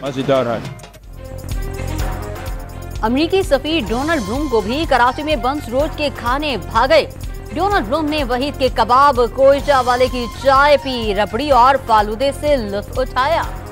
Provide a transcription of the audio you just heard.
मजेदार है। अमेरिकी सफीर डोनाल्ड ब्लूम को भी कराची में बंस रोड के खाने भागे। डोनाल्ड ब्लूम ने वहीद के कबाब, कोयटा वाले की चाय पी, रबड़ी और फालूदे से लुत्फ उठाया।